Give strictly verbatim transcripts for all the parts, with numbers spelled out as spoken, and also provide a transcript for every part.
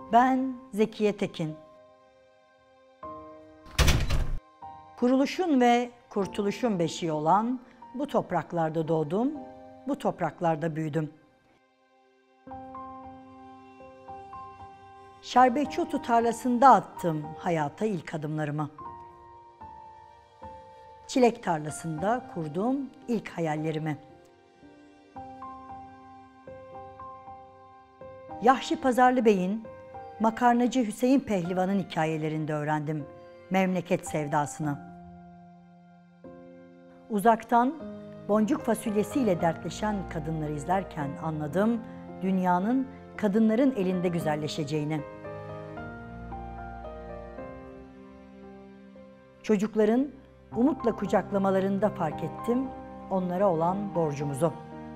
Ben Zekiye Tekin. Kuruluşun ve kurtuluşun beşiği olan bu topraklarda doğdum, bu topraklarda büyüdüm. Şerbetçi otu tarlasında attım hayata ilk adımlarımı. Çilek tarlasında kurdum ilk hayallerimi. Yahşi Pazarlı Bey'in, makarnacı Hüseyin Pehlivan'ın hikayelerinde öğrendim memleket sevdasını. Uzaktan boncuk fasulyesiyle dertleşen kadınları izlerken anladım dünyanın kadınların elinde güzelleşeceğini. Çocukların umutla kucaklamalarında fark ettim onlara olan borcumuzu.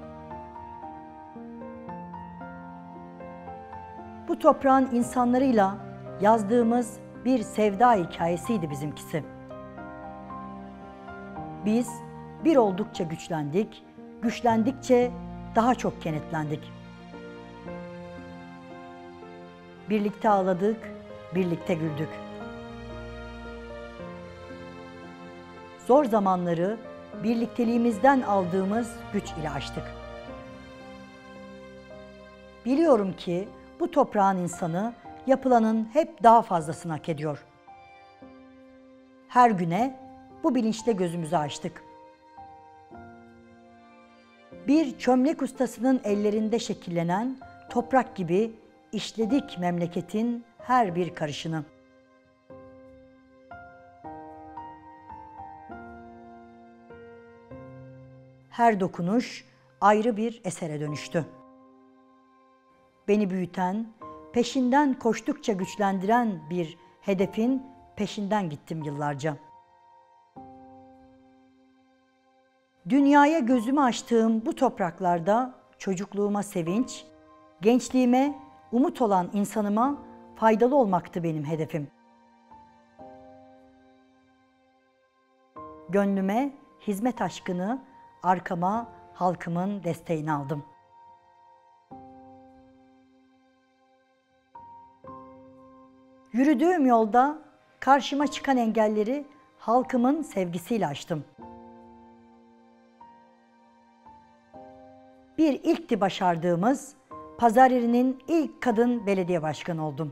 Bu toprağın insanlarıyla yazdığımız bir sevda hikayesiydi bizimkisi. Biz bir oldukça güçlendik, güçlendikçe daha çok kenetlendik. Birlikte ağladık, birlikte güldük. Zor zamanları birlikteliğimizden aldığımız güç ile aştık. Biliyorum ki bu toprağın insanı yapılanın hep daha fazlasını hak ediyor. Her güne bu bilinçle gözümüzü açtık. Bir çömlek ustasının ellerinde şekillenen toprak gibi işledik memleketin her bir karışını. Her dokunuş ayrı bir esere dönüştü. Beni büyüten, peşinden koştukça güçlendiren bir hedefin peşinden gittim yıllarca. Dünyaya gözümü açtığım bu topraklarda çocukluğuma sevinç, gençliğime umut olan insanıma faydalı olmaktı benim hedefim. Gönlüme hizmet aşkını, arkama halkımın desteğini aldım. Yürüdüğüm yolda karşıma çıkan engelleri halkımın sevgisiyle aştım. Bir ilkti başardığımız, Pazaryere'nin ilk kadın belediye başkanı oldum.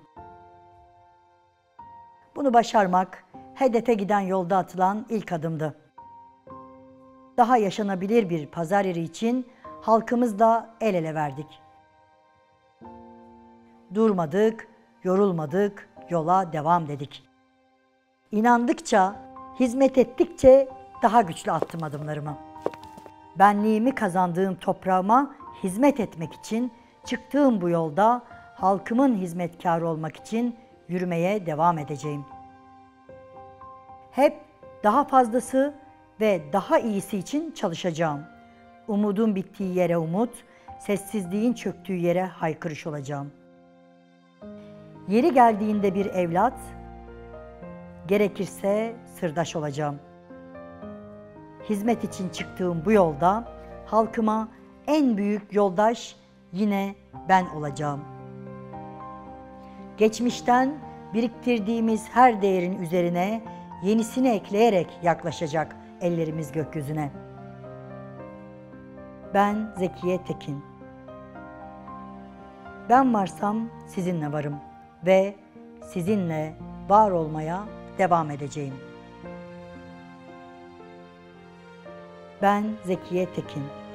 Bunu başarmak, hedefe giden yolda atılan ilk adımdı. Daha yaşanabilir bir Pazaryere için halkımızla el ele verdik. Durmadık, yorulmadık, yola devam dedik. İnandıkça, hizmet ettikçe daha güçlü attım adımlarımı. Benliğimi kazandığım toprağıma hizmet etmek için çıktığım bu yolda halkımın hizmetkarı olmak için yürümeye devam edeceğim. Hep daha fazlası ve daha iyisi için çalışacağım. Umudun bittiği yere umut, sessizliğin çöktüğü yere haykırış olacağım. Yeri geldiğinde bir evlat, gerekirse sırdaş olacağım. Hizmet için çıktığım bu yolda halkıma en büyük yoldaş yine ben olacağım. Geçmişten biriktirdiğimiz her değerin üzerine yenisini ekleyerek yaklaşacak ellerimiz gökyüzüne. Ben Zekiye Tekin. Ben varsam sizinle varım ve sizinle var olmaya devam edeceğim. Ben Zekiye Tekin.